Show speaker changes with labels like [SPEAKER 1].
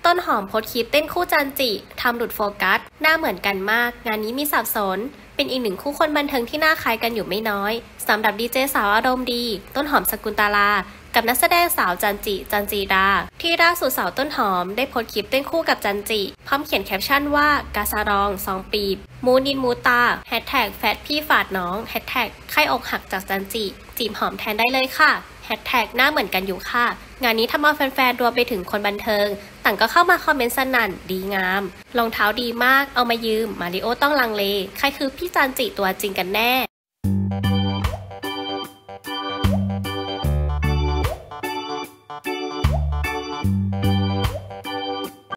[SPEAKER 1] ต้นหอมโพสต์คลิปเต้นคู่จันจิทำหลุดโฟกัสหน้าเหมือนกันมากงานนี้มีสับสนเป็นอีกหนึ่งคู่คนบันเทิงที่หน้าคล้ายกันอยู่ไม่น้อยสำหรับดีเจสาวอารมณ์ดีต้นหอมสกุลตลากับนักแสดงสาวจันจีราที่ล่าสุดสาวต้นหอมได้โพสต์คลิปเต้นคู่กับจันจิพร้อมเขียนแคปชั่นว่ากาซารอง2 ปีบมูนินมูตาแฮชแท็กแฟตพี่ฝาดน้องแฮชแท็กไข้อกหักจากจันจิจีบหอมแทนได้เลยค่ะแฮชแท็กหน้าเหมือนกันอยู่ค่ะงานนี้ทำเอาแฟนๆรวมไปถึงคนบันเทิงต่างก็เข้ามาคอมเมนต์สนั่นดีงามรองเท้าดีมากเอามายืมมาริโอต้องลังเลใครคือพี่จันจิตัวจริงกันแน่